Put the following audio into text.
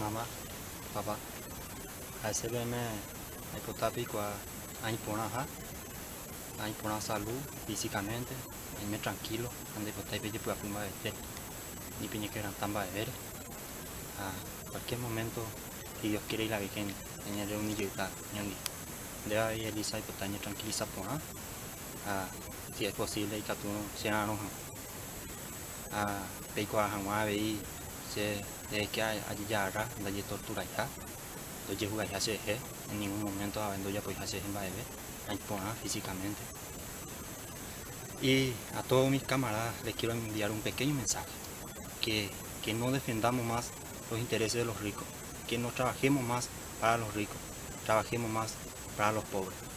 mamá, papá, a ese me hay potápico a imponer, a imponer salud físicamente, a irme tranquilo, ande potápico pueda fumar de ni piña que eran tan ver, a cualquier momento, si Dios quiere y la Virgen, en el reunión está, ñangui, de ahí Elisa y potaña tranquiliza por si es posible y que tú sean a peico a jamás veí se de que allí ya hará de allí tortura ya lo llevo a hacer en ningún momento habiendo ya pues hacer en baile a imponer físicamente y a todos mis camaradas les quiero enviar un pequeño mensaje que no defendamos más los intereses de los ricos, que no trabajemos más para los ricos, trabajemos más para los pobres.